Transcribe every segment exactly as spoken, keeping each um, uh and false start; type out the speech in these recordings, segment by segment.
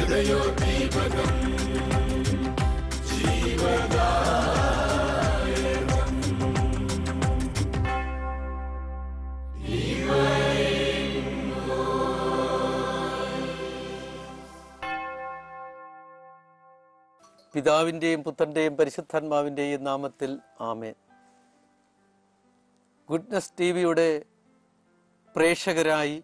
പിതാവിൻ്റെയും പുത്രൻ്റെയും പരിശുദ്ധാത്മാവിൻ്റെയും നാമത്തിൽ ആമേൻ. ഗുഡ്നസ് ടി വിയുടെ പ്രേക്ഷകരായി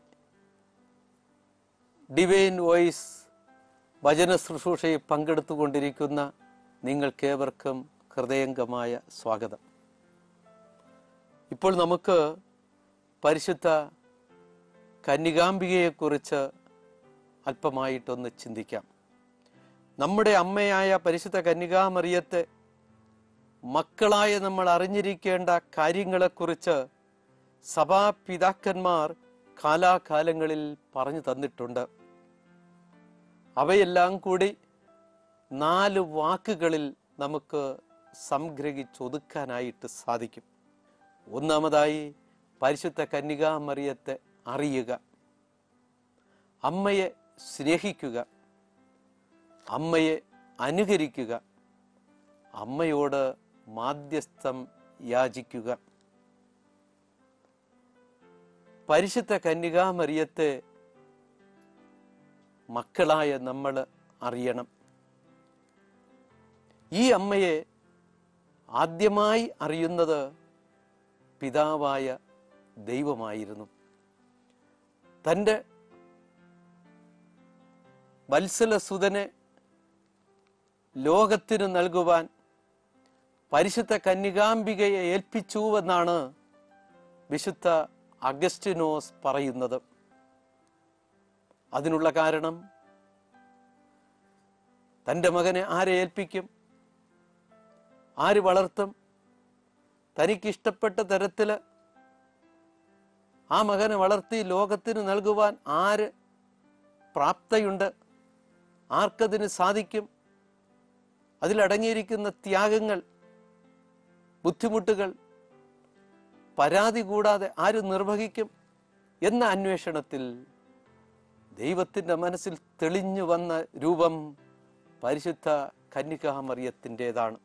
ഡിവൈൻ വോയിസ് വചന ശുശ്രൂഷയിൽ പങ്കെടുത്തുകൊണ്ടിരിക്കുന്ന നിങ്ങൾക്കേവർക്കും ഹൃദയംഗമായ സ്വാഗതം. ഇപ്പോൾ നമുക്ക് പരിശുദ്ധ കന്യകാംബികയെക്കുറിച്ച് അല്പമായിട്ടൊന്ന് ചിന്തിക്കാം. നമ്മുടെ അമ്മയായ പരിശുദ്ധ കന്യകാമറിയത്തെ മക്കളായ നമ്മൾ അറിഞ്ഞിരിക്കേണ്ട കാര്യങ്ങളെക്കുറിച്ച് സഭാപിതാക്കന്മാർ കാലാകാലങ്ങളിൽ പറഞ്ഞു തന്നിട്ടുണ്ട്. അവയെല്ലാം കൂടി നാല് വാക്കുകളിൽ നമുക്ക് സംഗ്രഹിച്ചൊതുക്കാനായിട്ട് സാധിക്കും. ഒന്നാമതായി, പരിശുദ്ധ കന്യകാമറിയത്തെ അറിയുക, അമ്മയെ സ്നേഹിക്കുക, അമ്മയെ അനുകരിക്കുക, അമ്മയോട് മാധ്യസ്ഥം യാചിക്കുക. പരിശുദ്ധ കന്യകാമറിയത്തെ മക്കളായ നമ്മൾ അറിയണം. ഈ അമ്മയെ ആദ്യമായി അറിയുന്നത് പിതാവായ ദൈവമായിരുന്നു. തൻ്റെ വത്സലസുതനെ ലോകത്തിന് നൽകുവാൻ പരിശുദ്ധ കന്യകാംബികയെ ഏൽപ്പിച്ചുവെന്നാണ് വിശുദ്ധ അഗസ്റ്റിനോസ് പറയുന്നത്. അതിനുള്ള കാരണം, തൻ്റെ മകനെ ആരെ ഏൽപ്പിക്കും, ആര് വളർത്തും, തനിക്കിഷ്ടപ്പെട്ട തരത്തിൽ ആ മകനെ വളർത്തി ലോകത്തിന് നൽകുവാൻ ആര് പ്രാപ്തയുണ്ട്, ആർക്കതിന് സാധിക്കും, അതിലടങ്ങിയിരിക്കുന്ന ത്യാഗങ്ങൾ, ബുദ്ധിമുട്ടുകൾ, പരാതി കൂടാതെ ആര് നിർവഹിക്കും എന്ന അന്വേഷണത്തിൽ ദൈവത്തിൻ്റെ മനസ്സിൽ തെളിഞ്ഞു വന്ന രൂപം പരിശുദ്ധ കന്യകാമറിയത്തിൻ്റെതാണ്.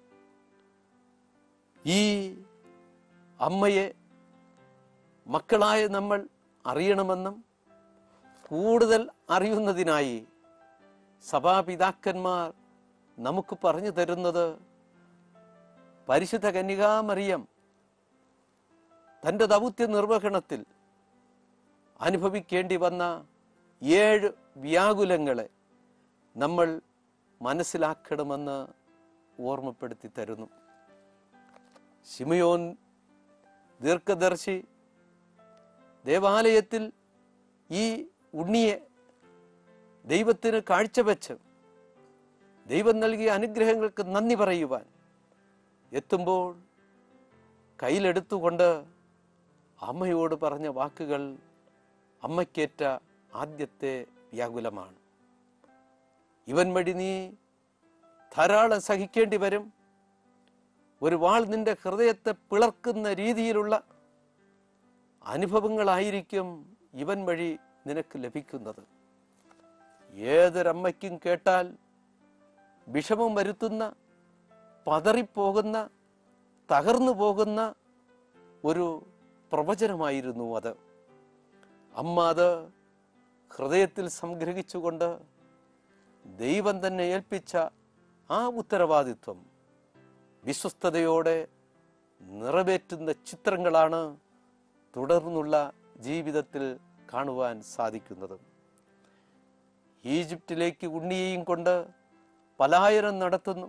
ഈ അമ്മയെ മക്കളായ നമ്മൾ അറിയണമെന്നും കൂടുതൽ അറിയുന്നതിനായി സഭാപിതാക്കന്മാർ നമുക്ക് പറഞ്ഞു തരുന്നത്, പരിശുദ്ധ കന്യകാമറിയം തൻ്റെ ദൗത്യ നിർവഹണത്തിൽ അനുഭവിക്കേണ്ടി വന്ന ഏഴ് വ്യാകുലങ്ങളെ നമ്മൾ മനസ്സിലാക്കണമെന്ന് ഓർമ്മപ്പെടുത്തി തരുന്നു. ശിമയോൻ ദീർഘദർശി ദേവാലയത്തിൽ ഈ ഉണ്ണിയെ ദൈവത്തിന് കാഴ്ചവെച്ച് ദൈവം നൽകിയ അനുഗ്രഹങ്ങൾക്ക് നന്ദി പറയുവാൻ എത്തുമ്പോൾ കയ്യിലെടുത്തുകൊണ്ട് അമ്മയോട് പറഞ്ഞ വാക്കുകൾ അമ്മയ്ക്കേറ്റ ആദ്യത്തെ വ്യാകുലമാണ്. ഇവൻ വഴി നീ ധാരാളം സഹിക്കേണ്ടി വരും, ഒരു വാൾ നിന്റെ ഹൃദയത്തെ പിളർക്കുന്ന രീതിയിലുള്ള അനുഭവങ്ങളായിരിക്കും ഇവൻ വഴി നിനക്ക് ലഭിക്കുന്നത്. ഏതൊരമ്മയ്ക്കും കേട്ടാൽ വിഷമം വരുത്തുന്ന, പതറിപ്പോകുന്ന, തകർന്നു പോകുന്ന ഒരു പ്രവചനമായിരുന്നു അത്. അമ്മ അത് ഹൃദയത്തിൽ സംഗ്രഹിച്ചുകൊണ്ട് ദൈവം തന്നെ ഏൽപ്പിച്ച ആ ഉത്തരവാദിത്വം വിശ്വസ്തയോടെ നിറവേറ്റുന്ന ചിത്രങ്ങളാണ് തുടർന്നുള്ള ജീവിതത്തിൽ കാണുവാൻ സാധിക്കുന്നത്. ഈജിപ്തിലേക്ക് ഉണ്ണിയെയും കൊണ്ട് പലായനം നടത്തുന്നു.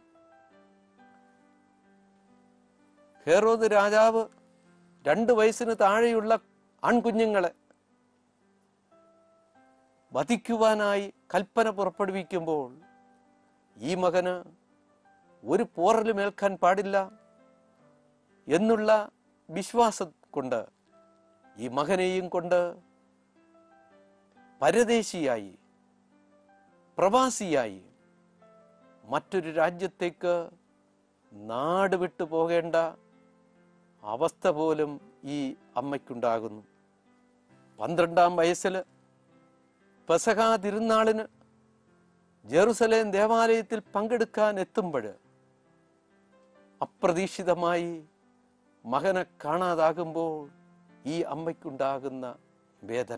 ഹെറോദ് രാജാവ് രണ്ട് വയസ്സിന് താഴെയുള്ള ആൺകുഞ്ഞുങ്ങളെ വധിക്കുവാനായി കൽപ്പന പുറപ്പെടുവിക്കുമ്പോൾ ഈ മകന് ഒരു പോറലും ഏൽക്കാൻ പാടില്ല എന്നുള്ള വിശ്വാസം കൊണ്ട് ഈ മകനെയും കൊണ്ട് പരദേശിയായി, പ്രവാസിയായി മറ്റൊരു രാജ്യത്തേക്ക് നാട് വിട്ടു പോകേണ്ട അവസ്ഥ പോലും ഈ അമ്മയ്ക്കുണ്ടാകുന്നു. പന്ത്രണ്ടാം വയസ്സിൽ പെസഹ തിരുനാളിന് ജെറുസലേം ദേവാലയത്തിൽ പങ്കെടുക്കാൻ എത്തുമ്പോൾ അപ്രതീക്ഷിതമായി മകനെ കാണാതാകുമ്പോൾ ഈ അമ്മയ്ക്കുണ്ടാകുന്ന വേദന.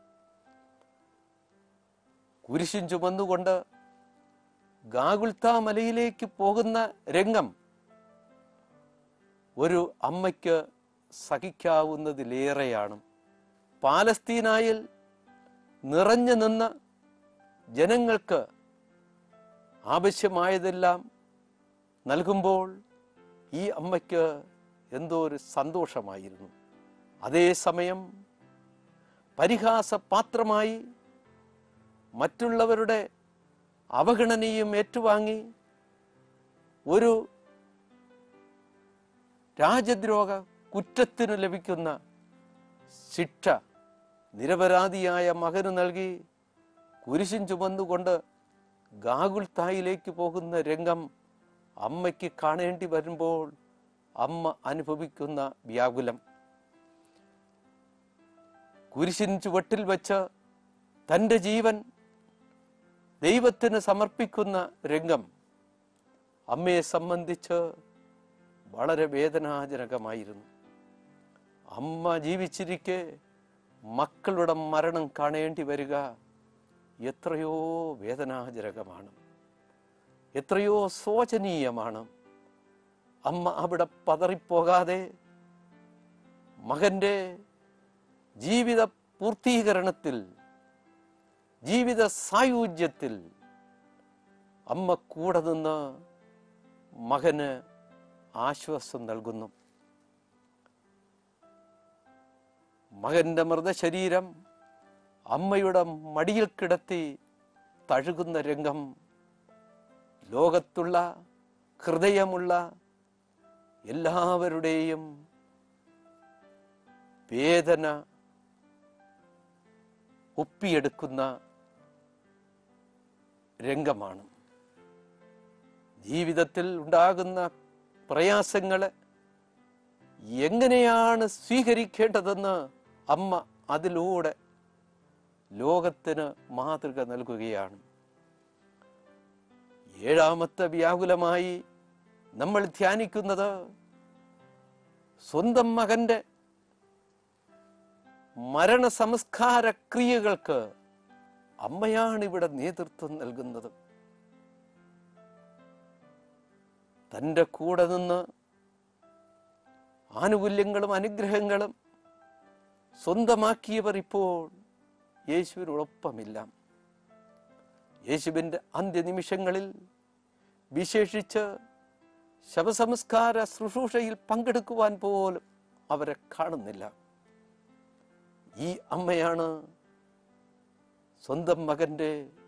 കുരിശും ചുമന്നുകൊണ്ട് ഗാഗുൽത്ത മലയിലേക്ക് പോകുന്ന രംഗം ഒരു അമ്മയ്ക്ക് സഹിക്കാവുന്നതിലേറെയാണ്. പാലസ്തീനായിൽ നിറഞ്ഞു നിന്ന ജനങ്ങൾക്ക് ആവശ്യമായതെല്ലാം നൽകുമ്പോൾ ഈ അമ്മയ്ക്ക് എന്തോ ഒരു സന്തോഷമായിരുന്നു. അതേസമയം പരിഹാസപാത്രമായി മറ്റുള്ളവരുടെ അവഗണനയും ഏറ്റുവാങ്ങി ഒരു രാജദ്രോഹ കുറ്റത്തിനു ലഭിക്കുന്ന ശിക്ഷ നിരപരാധിയായ മകന് നൽകി കുരിശും ചുമന്നുകൊണ്ട് ഗാഗുൽത്തായിലേക്ക് പോകുന്ന രംഗം അമ്മയ്ക്ക് കാണേണ്ടി വരുമ്പോൾ അമ്മ അനുഭവിക്കുന്ന വ്യാകുലം, കുരിശിൻ ചുവട്ടിൽ വെച്ച് തൻ്റെ ജീവൻ ദൈവത്തിന് സമർപ്പിക്കുന്ന രംഗം അമ്മയെ സംബന്ധിച്ച് വളരെ വേദനാജനകമായിരുന്നു. അമ്മ ജീവിച്ചിരിക്കെ മക്കളുടെ മരണം കാണേണ്ടി വരിക എത്രയോ വേദനാജനകമാണ്, എത്രയോ ശോചനീയമാണ്. അമ്മ അവിടെ പതറിപ്പോകാതെ മകൻ്റെ ജീവിത പൂർത്തീകരണത്തിൽ, ജീവിത സായുജ്യത്തിൽ അമ്മ കൂടെ നിന്ന് മകന് ആശ്വാസം നൽകുന്നു. മകന്റെ മൃതശരീരം അമ്മയുടെ മടിയിൽ കിടത്തി തഴുകുന്ന രംഗം ലോകത്തുള്ള ഹൃദയമുള്ള എല്ലാവരുടെയും വേദന ഒപ്പിയെടുക്കുന്ന രംഗമാണ്. ജീവിതത്തിൽ ഉണ്ടാകുന്ന പ്രയാസങ്ങളെ എങ്ങനെയാണ് സ്വീകരിക്കേണ്ടതെന്ന് അമ്മ അതിലൂടെ ലോകത്തിന് മാതൃക നൽകുകയാണ്. ഏഴാമത്തെ വ്യാകുലമായി നമ്മൾ ധ്യാനിക്കുന്നത് സ്വന്തം മകന്റെ മരണസംസ്കാര ക്രിയകൾക്ക് അമ്മയാണ് ഇവിടെ നേതൃത്വം നൽകുന്നത്. തൻ്റെ കൂടെ നിന്ന് ആനുകൂല്യങ്ങളും അനുഗ്രഹങ്ങളും സ്വന്തമാക്കിയവർ ഇപ്പോൾ യേശുവിനോടൊപ്പമില്ല. യേശുവിൻ്റെ അന്ത്യനിമിഷങ്ങളിൽ വിശേഷിച്ച് ശവസംസ്കാര ശുശ്രൂഷയിൽ പങ്കെടുക്കുവാൻ പോലും അവരെ കാണുന്നില്ല. ഈ അമ്മയാണ് സ്വന്തം മകൻ്റെ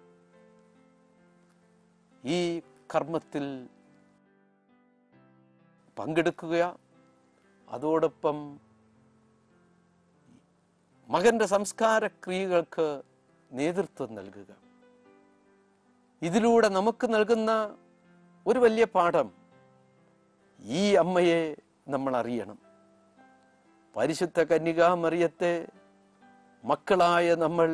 ഈ കർമ്മത്തിൽ പങ്കെടുക്കുക, അതോടൊപ്പം മകന്റെ സംസ്കാര ക്രിയകൾക്ക് നേതൃത്വം നൽകുക. ഇതിലൂടെ നമുക്ക് നൽകുന്ന ഒരു വലിയ പാഠം, ഈ അമ്മയെ നമ്മൾ അറിയണം. പരിശുദ്ധ കന്യകാമറിയത്തെ മക്കളായ നമ്മൾ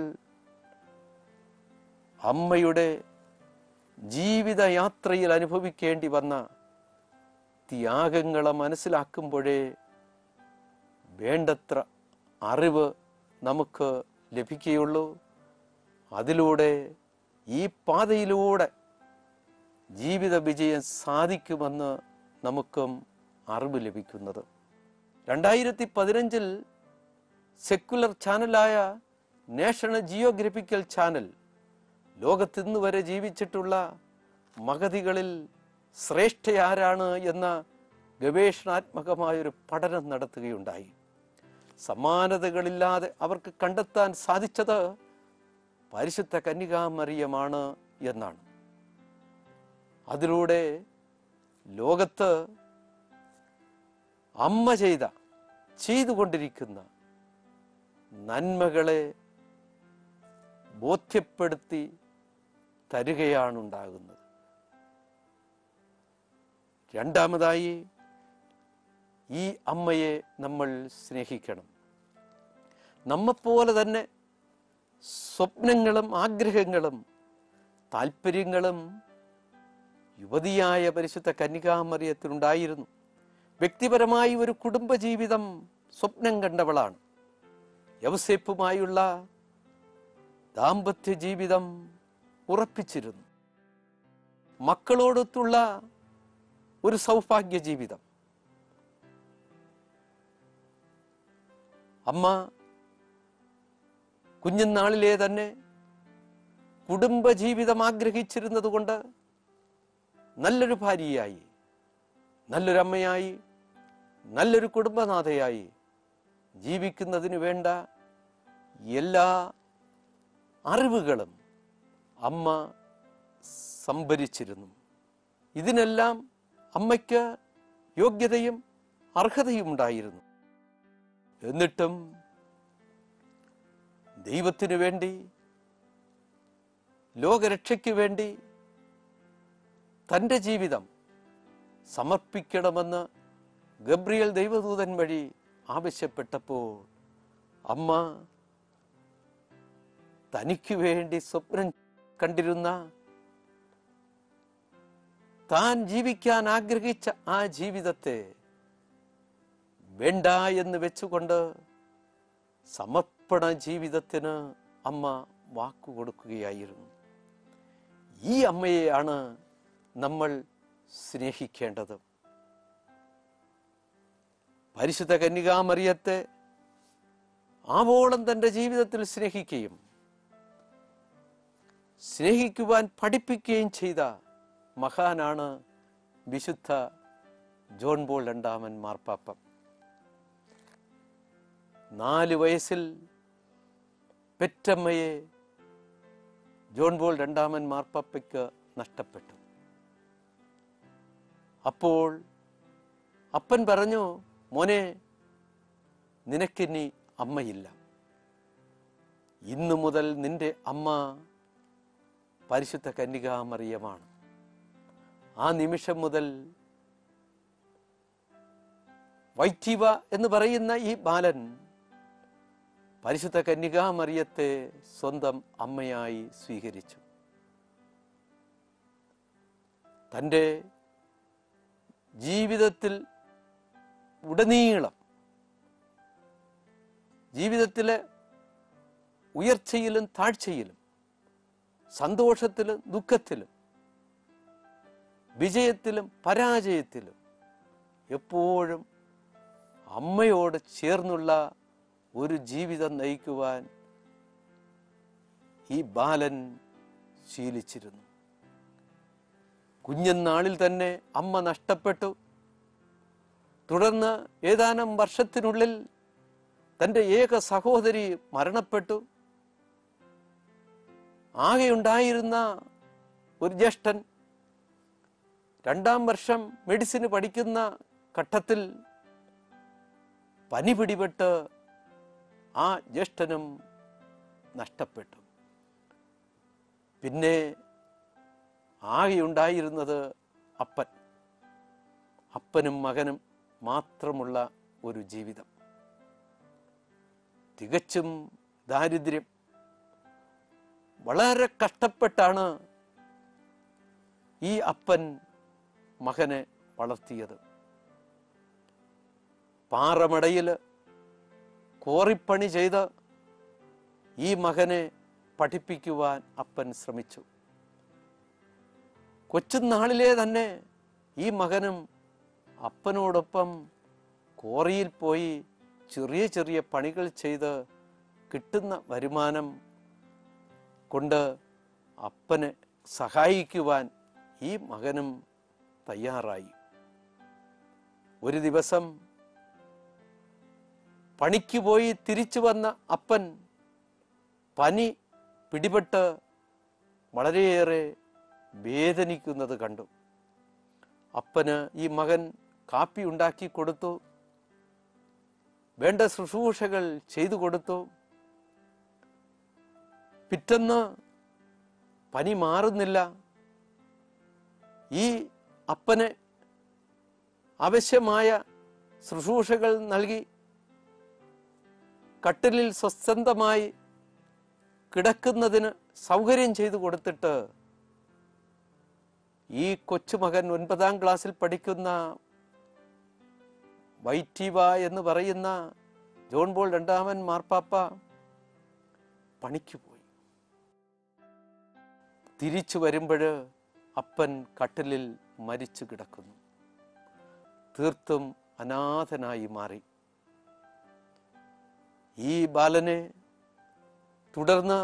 അമ്മയുടെ ജീവിതയാത്രയിൽ അനുഭവിക്കേണ്ടി വന്ന ത്യാഗങ്ങളെ മനസ്സിലാക്കുമ്പോഴേ വേണ്ടത്ര അറിവ് നമുക്ക് ലഭിക്കുകയുള്ളൂ. അതിലൂടെ ഈ പാതയിലൂടെ ജീവിത വിജയം സാധിക്കുമെന്ന് നമുക്കും അറിവ് ലഭിക്കുന്നത്. രണ്ടായിരത്തി പതിനഞ്ചിൽ സെക്കുലർ ചാനലായ നാഷണൽ ജിയോഗ്രഫിക്കൽ ചാനൽ ലോകത്തിന്ന് വരെ ജീവിച്ചിട്ടുള്ള മഗതികളിൽ ശ്രേഷ്ഠയാരാണ് എന്ന ഗവേഷണാത്മകമായൊരു പഠനം നടത്തുകയുണ്ടായി. സമാനതകളില്ലാതെ അവർക്ക് കണ്ടെത്താൻ സാധിച്ചത് പരിശുദ്ധ കന്യകാമറിയമാണ് എന്നാണ്. അതിലൂടെ ലോകത്ത് അമ്മ ചെയ്ത ചെയ്തുകൊണ്ടിരിക്കുന്ന നന്മകളെ ബോധ്യപ്പെടുത്തി തരികയാണുണ്ടാകുന്നത്. രണ്ടാമതായി, ഈ അമ്മയെ നമ്മൾ സ്നേഹിക്കണം. നമ്മെപ്പോലെ തന്നെ സ്വപ്നങ്ങളും ആഗ്രഹങ്ങളും താല്പര്യങ്ങളും യുവതിയായ പരിശുദ്ധ കന്യകാമറിയത്തിനുണ്ടായിരുന്നു. വ്യക്തിപരമായി ഒരു കുടുംബജീവിതം സ്വപ്നം കണ്ടവളാണ്. യൗസേപ്പുമായുള്ള ദാമ്പത്യ ജീവിതം ഉറപ്പിച്ചിരുന്നു. മക്കളോടൊത്തുള്ള ഒരു സൗഭാഗ്യ ജീവിതം. അമ്മ കുഞ്ഞുനാളിലെ തന്നെ കുടുംബജീവിതം ആഗ്രഹിച്ചിരുന്നത് കൊണ്ട് നല്ലൊരു ഭാര്യയായി, നല്ലൊരമ്മയായി, നല്ലൊരു കുടുംബനാഥയായി ജീവിക്കുന്നതിന് വേണ്ട എല്ലാ അറിവുകളും അമ്മ സംഭരിച്ചിരുന്നു. ഇതിനെല്ലാം അമ്മയ്ക്ക് യോഗ്യതയും അർഹതയും ഉണ്ടായിരുന്നു. എന്നിട്ടും ദൈവത്തിനു വേണ്ടി, ലോകരക്ഷയ്ക്ക് വേണ്ടി തൻ്റെ ജീവിതം സമർപ്പിക്കണമെന്ന് ഗബ്രിയേൽ ദൈവദൂതൻ വഴി ആവശ്യപ്പെട്ടപ്പോൾ അമ്മ തനിക്ക് വേണ്ടി സ്വപ്നം കണ്ടിരുന്ന, താൻ ജീവിക്കാൻ ആഗ്രഹിച്ച ആ ജീവിതത്തെ വേണ്ട എന്ന് വെച്ചുകൊണ്ട് സമർപ്പണ ജീവിതത്തിന് അമ്മ വാക്കുകൊടുക്കുകയായിരുന്നു. ഈ അമ്മയെയാണ് നമ്മൾ സ്നേഹിക്കേണ്ടത്. പരിശുദ്ധ കന്യകാമറിയത്തെ ആവോളം തൻ്റെ ജീവിതത്തിൽ സ്നേഹിക്കുകയും സ്നേഹിക്കുവാൻ പഠിപ്പിക്കുകയും ചെയ്ത മഹാനാണ് വിശുദ്ധ ജോൺ പോൾ രണ്ടാമൻ മാർപ്പാപ്പ. നാല് വയസ്സിൽ പെറ്റമ്മയെ ജോൺ പോൾ രണ്ടാമൻ മാർപ്പാപ്പയ്ക്ക് നഷ്ടപ്പെട്ടു. അപ്പോൾ അപ്പൻ പറഞ്ഞു, മോനെ, നിനക്കിനി അമ്മയില്ല. ഇന്നു മുതൽ നിന്റെ അമ്മ പരിശുദ്ധ കന്യകാമറിയമാണ്. ആ നിമിഷം മുതൽ വൈറ്റീവ എന്ന് പറയുന്ന ഈ ബാലൻ പരിശുദ്ധ കന്യകാമറിയത്തെ സ്വന്തം അമ്മയായി സ്വീകരിച്ചു. തൻ്റെ ജീവിതത്തിൽ ഉടനീളം, ജീവിതത്തിലെ ഉയർച്ചയിലും താഴ്ചയിലും, സന്തോഷത്തിലും ദുഃഖത്തിലും, വിജയത്തിലും പരാജയത്തിലും എപ്പോഴും അമ്മയോട് ചേർന്നുള്ള ഒരു ജീവിതം നയിക്കുവാൻ ഈ ബാലൻ ശീലിച്ചിരുന്നു. കുഞ്ഞുനാളിൽ തന്നെ അമ്മ നഷ്ടപ്പെട്ടു. തുടർന്ന് ഏതാനും വർഷത്തിനുള്ളിൽ തൻ്റെ ഏക സഹോദരി മരണപ്പെട്ടു. ആകെയുണ്ടായിരുന്ന ഒരു ജ്യേഷ്ഠൻ രണ്ടാം വർഷം മെഡിസിന് പഠിക്കുന്ന ഘട്ടത്തിൽ പനി പിടിപെട്ട് ആ ജ്യേഷ്ഠനും നഷ്ടപ്പെട്ടു. പിന്നെ ആകെയുണ്ടായിരുന്നത് അപ്പൻ. അപ്പനും മകനും മാത്രമുള്ള ഒരു ജീവിതം. തികച്ചും ദാരിദ്ര്യം. വളരെ കഷ്ടപ്പെട്ടാണ് ഈ അപ്പൻ മകനെ വളർത്തിയത്. പാറമടയിൽ കോറിപ്പണി ചെയ്ത് ഈ മകനെ പഠിപ്പിക്കുവാൻ അപ്പൻ ശ്രമിച്ചു. കൊച്ചുനാളിലെ തന്നെ ഈ മകനും അപ്പനോടൊപ്പം കോറിയിൽ പോയി ചെറിയ ചെറിയ പണികൾ ചെയ്ത് കിട്ടുന്ന വരുമാനം കൊണ്ട് അപ്പനെ സഹായിക്കുവാൻ ഈ മകനും തയ്യാറായി. ഒരു ദിവസം പണിക്ക് പോയി തിരിച്ചു വന്ന അപ്പൻ പനി പിടിപെട്ട് വളരെയേറെ വേദനിക്കുന്നത് കണ്ടു. അപ്പന് ഈ മകൻ കാപ്പി ഉണ്ടാക്കി കൊടുത്തു, വേണ്ട ശുശ്രൂഷകൾ ചെയ്തു കൊടുത്തു. പിറ്റന്ന് പനി മാറുന്നില്ല. ഈ അപ്പന് ആവശ്യമായ ശുശ്രൂഷകൾ നൽകി കട്ടിലിൽ സ്വസ്ഥമായി കിടക്കുന്നതിന് സൗകര്യം ചെയ്തു കൊടുത്തിട്ട് ഈ കൊച്ചുമകൻ ഒൻപതാം ക്ലാസ്സിൽ പഠിക്കുന്ന വൈറ്റീവ എന്ന് പറയുന്ന ജോൺ പോൾ രണ്ടാമൻ മാർപ്പാപ്പ പണിക്ക് പോയി. തിരിച്ചു വരുമ്പോൾ അപ്പൻ കട്ടിലിൽ മരിച്ചു കിടക്കുന്നു. തീർത്തും അനാഥനായി മാറി. ഈ ബാലനെ തുടർന്ന്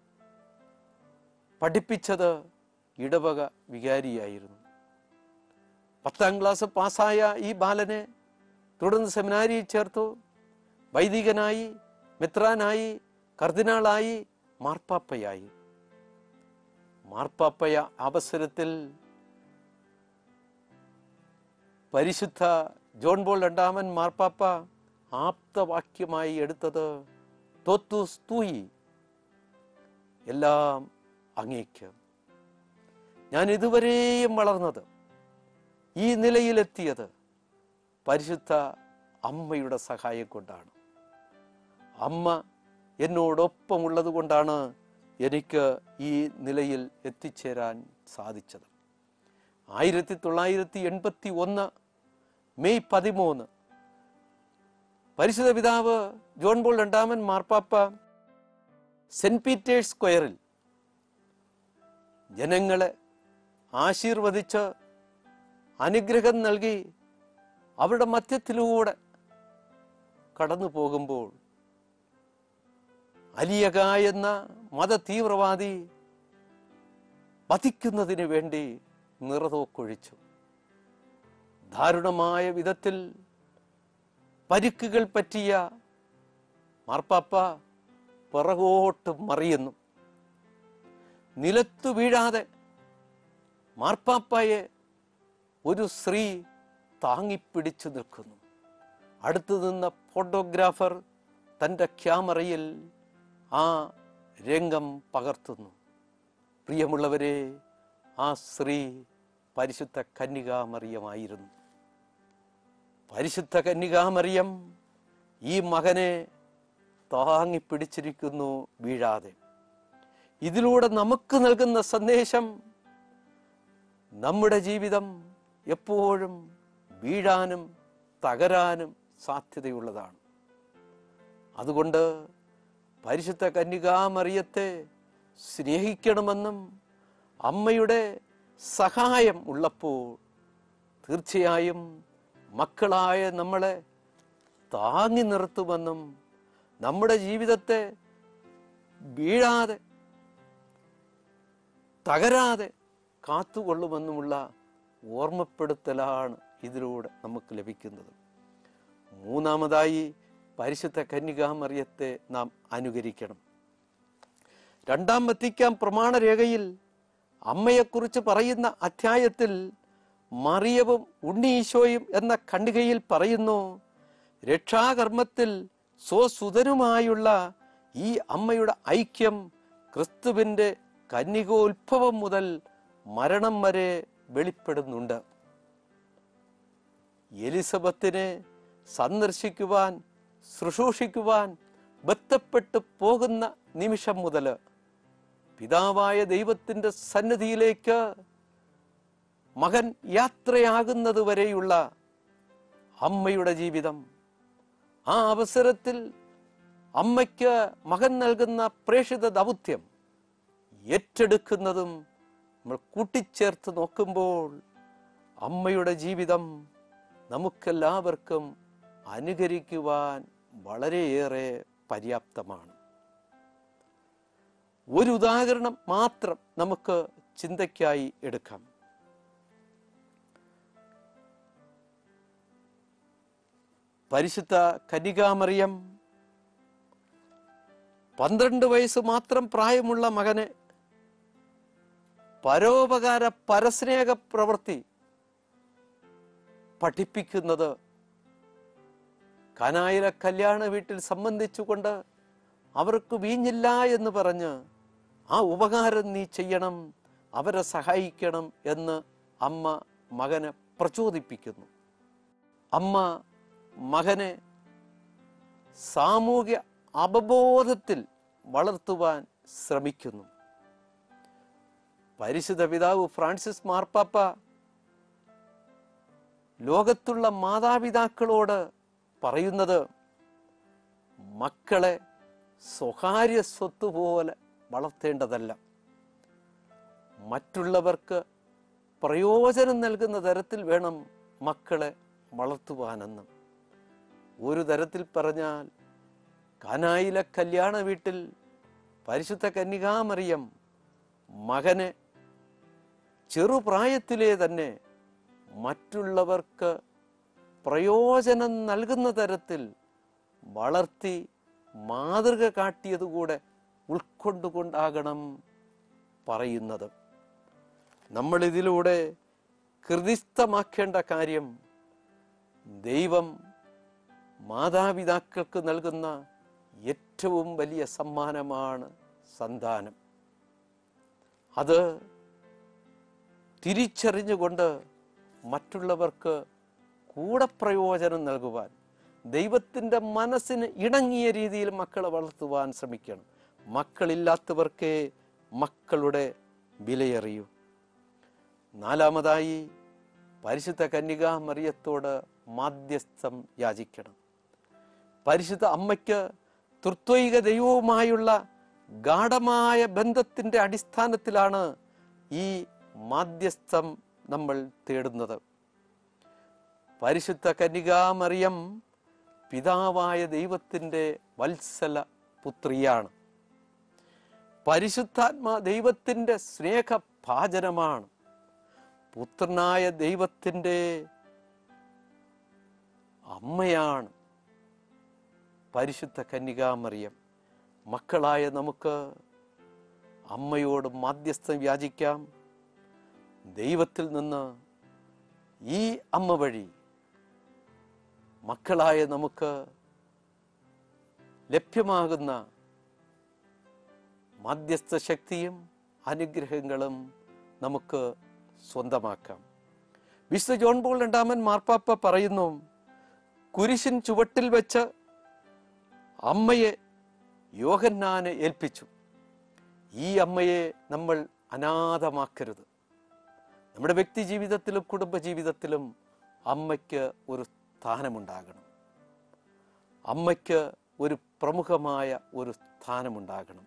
പഠിപ്പിച്ചത് ഇടവക വികാരിയായിരുന്നു. പത്താം ക്ലാസ് പാസ്സായ ഈ ബാലനെ തുടർന്ന് സെമിനാരിയിൽ ചേർത്തു. വൈദികനായി, മെത്രാനായി, കർദിനാളായി, മാർപ്പാപ്പയായി. മാർപ്പാപ്പയ അവസരത്തിൽ പരിശുദ്ധ ജോൺ പോൾ രണ്ടാമൻ മാർപ്പാപ്പ ആപ്തവാക്യമായി എടുത്തത് തോത്തൂസ് തൂയി, എല്ലാം അങ്ങേക്ക്. ഞാൻ ഇതുവരെയും വളർന്നത്, ഈ നിലയിലെത്തിയത് പരിശുദ്ധ അമ്മയുടെ സഹായം കൊണ്ടാണ്. അമ്മ എന്നോടൊപ്പമുള്ളത് കൊണ്ടാണ് എനിക്ക് ഈ നിലയിൽ എത്തിച്ചേരാൻ സാധിച്ചത്. ആയിരത്തി തൊള്ളായിരത്തി എൺപത്തി ഒന്ന് മെയ് പതിമൂന്ന് പരിശുദ്ധ പിതാവ് ജോൺ പോൾ രണ്ടാമൻ മാർപ്പാപ്പ സെന്റ് പീറ്റേഴ്സ് സ്ക്വയറിൽ ജനങ്ങളെ ആശീർവദിച്ച് അനുഗ്രഹം നൽകി അവരുടെ മധ്യത്തിലൂടെ കടന്നു പോകുമ്പോൾ അലിയക എന്ന മത തീവ്രവാദി വധിക്കുന്നതിന് വേണ്ടി നിറതോക്കൊഴിച്ചു. ദാരുണമായ വിധത്തിൽ പരിക്കുകൾ പറ്റിയ മാർപ്പാപ്പ പിറകോട്ട് മറിയുന്നു. നിലത്തു വീഴാതെ മാർപ്പാപ്പയെ ഒരു സ്ത്രീ താങ്ങിപ്പിടിച്ചു നിൽക്കുന്നു. അടുത്തു നിന്ന ഫോട്ടോഗ്രാഫർ തൻ്റെ ക്യാമറയിൽ ആ രംഗം പകർത്തുന്നു. പ്രിയമുള്ളവരെ, ആ സ്ത്രീ പരിശുദ്ധ കന്യകാമറിയമായിരുന്നു. പരിശുദ്ധ കന്യകാമറിയം ഈ മകനെ താങ്ങിപ്പിടിച്ചിരിക്കുന്നു വീഴാതെ. ഇതിലൂടെ നമുക്ക് നൽകുന്ന സന്ദേശം, നമ്മുടെ ജീവിതം എപ്പോഴും വീഴാനും തകരാനും സാധ്യതയുള്ളതാണ്. അതുകൊണ്ട് പരിശുദ്ധ കന്യകാമറിയത്തെ സ്നേഹിക്കണമെന്നും അമ്മയുടെ സഹായം ഉള്ളപ്പോൾ തീർച്ചയായും മക്കളായ നമ്മളെ താങ്ങി നിർത്തുമെന്നും നമ്മുടെ ജീവിതത്തെ വീഴാതെ തകരാതെ കാത്തുകൊള്ളുമെന്നുമുള്ള ഓർമ്മപ്പെടുത്തലാണ് ഇതിലൂടെ നമുക്ക് ലഭിക്കുന്നത്. മൂന്നാമതായി പരിശുദ്ധ കന്യകാമറിയത്തെ നാം അനുകരിക്കണം. രണ്ടാം വത്തിക്കാൻ പ്രമാണരേഖയിൽ അമ്മയെക്കുറിച്ച് പറയുന്ന അധ്യായത്തിൽ മറിയവും ഉണ്ണീശോയും എന്ന ഖണ്ഡികയിൽ പറയുന്നു, രക്ഷാകർമ്മത്തിൽ സ്വസുതനുമായുള്ള ഈ അമ്മയുടെ ഐക്യം ക്രിസ്തുവിൻ്റെ കന്യകോത്ഭവം മുതൽ മരണം വരെ വെളിപ്പെടുന്നുണ്ട്. എലിസബത്തിനെ സന്ദർശിക്കുവാൻ, ശുശ്രൂഷിക്കുവാൻ ബന്ധപ്പെട്ടു പോകുന്ന നിമിഷം മുതൽ പിതാവായ ദൈവത്തിൻ്റെ സന്നിധിയിലേക്ക് മകൻ യാത്രയാകുന്നത് വരെയുള്ള അമ്മയുടെ ജീവിതം, ആ അവസരത്തിൽ അമ്മയ്ക്ക് മകൻ നൽകുന്ന പ്രേക്ഷിത ദൗത്യം ഏറ്റെടുക്കുന്നതും നമ്മൾ കൂട്ടിച്ചേർത്ത് നോക്കുമ്പോൾ അമ്മയുടെ ജീവിതം നമുക്കെല്ലാവർക്കും അനുകരിക്കുവാൻ വളരെയേറെ പര്യാപ്തമാണ്. ഒരു ഉദാഹരണം മാത്രം നമുക്ക് ചിന്തയ്ക്കായി എടുക്കാം. പരിശുദ്ധ കന്യകാമറിയം പന്ത്രണ്ട് വയസ്സ് മാത്രം പ്രായമുള്ള മകനെ പരോപകാര പരസ്നേഹ പ്രവൃത്തി പഠിപ്പിക്കുന്നത് കനായിലെ കല്യാണ വീട്ടിൽ സംബന്ധിച്ചുകൊണ്ട് അവർക്ക് വീഞ്ഞില്ല എന്ന് പറഞ്ഞ് ആ ഉപകാരം നീ ചെയ്യണം, അവരെ സഹായിക്കണം എന്ന് അമ്മ മകനെ പ്രചോദിപ്പിക്കുന്നു. അമ്മ മകനെ സാമൂഹ്യ അവബോധത്തിൽ വളർത്തുവാൻ ശ്രമിക്കുന്നു. പരിശുദ്ധ പിതാവ് ഫ്രാൻസിസ് മാർപ്പാപ്പ ലോകത്തുള്ള മാതാപിതാക്കളോട് പറയുന്നത് മക്കളെ സ്വകാര്യ സ്വത്ത് പോലെ വളർത്തേണ്ടതല്ല, മറ്റുള്ളവർക്ക് പ്രയോജനം നൽകുന്ന തരത്തിൽ വേണം മക്കളെ വളർത്തുവാനെന്ന്. ഒരു തരത്തിൽ പറഞ്ഞാൽ കാനായിലെ കല്യാണ വീട്ടിൽ പരിശുദ്ധ കന്യകാമറിയം മകനെ ചെറുപ്രായത്തിലേ തന്നെ മറ്റുള്ളവർക്ക് പ്രയോജനം നൽകുന്ന തരത്തിൽ വളർത്തി മാതൃക കാട്ടിയതുകൂടെ ഉൾക്കൊണ്ടുകൊണ്ടാകണം പറയുന്നത്. നമ്മളിതിലൂടെ ഹൃദിസ്ഥമാക്കേണ്ട കാര്യം ദൈവം മാതാപിതാക്കൾക്ക് നൽകുന്ന ഏറ്റവും വലിയ സമ്മാനമാണ് സന്താനം. അത് തിരിച്ചറിഞ്ഞുകൊണ്ട് മറ്റുള്ളവർക്ക് കൂടെ പ്രയോജനം നൽകുവാൻ, ദൈവത്തിൻ്റെ മനസ്സിന് ഇണങ്ങിയ രീതിയിൽ മക്കളെ വളർത്തുവാൻ ശ്രമിക്കണം. മക്കളില്ലാത്തവർക്കേ മക്കളുടെ വിലയറിയൂ. നാലാമതായി പരിശുദ്ധ കന്യകാമറിയത്തോട് മാധ്യസ്ഥം യാചിക്കണം. പരിശുദ്ധ അമ്മയ്ക്ക് തൃത്വൈക ദൈവവുമായുള്ള ഗാഢമായ ബന്ധത്തിൻ്റെ അടിസ്ഥാനത്തിലാണ് ഈ മാധ്യസ്ഥം നമ്മൾ തേടുന്നത്. പരിശുദ്ധ കന്യകാമറിയം പിതാവായ ദൈവത്തിൻ്റെ വത്സല പുത്രിയാണ്. പരിശുദ്ധാത്മാ ദൈവത്തിൻ്റെ സ്നേഹഭാജനമാണ്. പുത്രനായ ദൈവത്തിൻ്റെ അമ്മയാണ് പരിശുദ്ധ കന്യകാമറിയം. മക്കളായ നമുക്ക് അമ്മയോട് മാധ്യസ്ഥം യാചിക്കാം. ദൈവത്തിൽ നിന്ന് ഈ അമ്മ വഴി മക്കളായ നമുക്ക് ലഭ്യമാകുന്ന മാധ്യസ്ഥ ശക്തിയും അനുഗ്രഹങ്ങളും നമുക്ക് സ്വന്തമാക്കാം. വിശുദ്ധ ജോൺ പോൾ രണ്ടാമൻ മാർപ്പാപ്പ പറയുന്നു, കുരിശിൻ ചുവട്ടിൽ വെച്ച് അമ്മയെ യോഹന്നാനെ ഏൽപ്പിച്ചു. ഈ അമ്മയെ നമ്മൾ അനാഥമാക്കരുത്. നമ്മുടെ വ്യക്തി ജീവിതത്തിലും കുടുംബ ജീവിതത്തിലും അമ്മയ്ക്ക് ഒരു സ്ഥാനമുണ്ടാകണം. അമ്മയ്ക്ക് ഒരു പ്രമുഖമായ ഒരു സ്ഥാനമുണ്ടാകണം.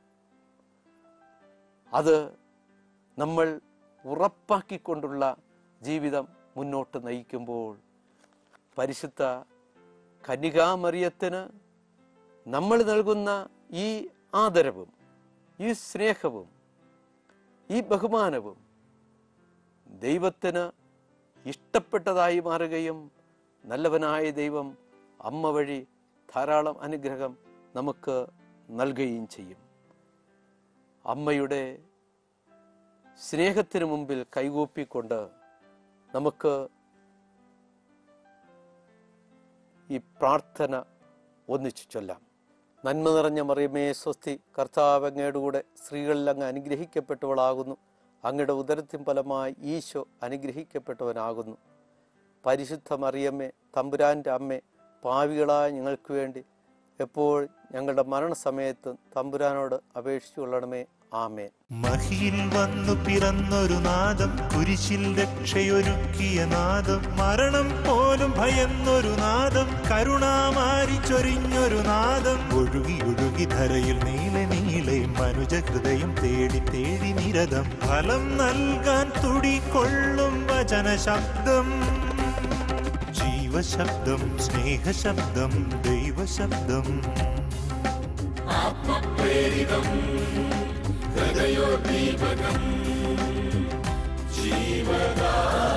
അത് നമ്മൾ ഉറപ്പാക്കിക്കൊണ്ടുള്ള ജീവിതം മുന്നോട്ട് നയിക്കുമ്പോൾ പരിശുദ്ധ കന്യകാമറിയത്തിന് നമ്മൾ നൽകുന്ന ഈ ആദരവും ഈ സ്നേഹവും ഈ ബഹുമാനവും ദൈവത്തിന് ഇഷ്ടപ്പെട്ടതായി മാറുകയും നല്ലവനായ ദൈവം അമ്മ വഴി ധാരാളം അനുഗ്രഹം നമുക്ക് നൽകുകയും ചെയ്യും. അമ്മയുടെ സ്നേഹത്തിന് മുമ്പിൽ കൈകൂപ്പിക്കൊണ്ട് നമുക്ക് ഈ പ്രാർത്ഥന ഒന്നിച്ചു ചൊല്ലാം. നന്മ നിറഞ്ഞ മറിയമേ സ്വസ്തി, കർത്താവ് അങ്ങയുടെ കൂടെ സ്ത്രീകളിൽ അങ്ങ് അനുഗ്രഹിക്കപ്പെട്ടവളാകുന്നു. അങ്ങയുടെ ഉദരത്തിൻ ഫലമായി ഈശോ അനുഗ്രഹിക്കപ്പെട്ടവനാകുന്നു. പരിശുദ്ധ മറിയമ്മേ, തമ്പുരാൻ്റെ അമ്മേ, പാവികളായ ഞങ്ങൾക്ക് വേണ്ടി എപ്പോൾ ഞങ്ങളുടെ മരണസമയത്ത് തമ്പുരാനോട് അപേക്ഷിച്ചു കൊള്ളണമേ. ആമേൻ. മഹിയിൽ വന്നു പിറന്നൊരു നാദം, കുരിശിൽ രക്ഷയൊരുക്കിയ നാദം, മരണം പോലും ഭയന്നൊരു നാദം, കരുണാമാരി ചൊരിഞ്ഞൊരു നാദം, ഒഴുകി ഒഴുകി ധരയിൽ നീളെ നീളെ മനുജ ഹൃദയം തേടി തേടി നിരതം, ഫലം നൽകാൻ തുടികൊള്ളും വചന ശബ്ദം, ജീവശബ്ദം, സ്നേഹശബ്ദം, ദൈവശബ്ദം, ആത്മപ്രേരിതം, ഹൃദയോദ്ദീപകം, ജീവദാ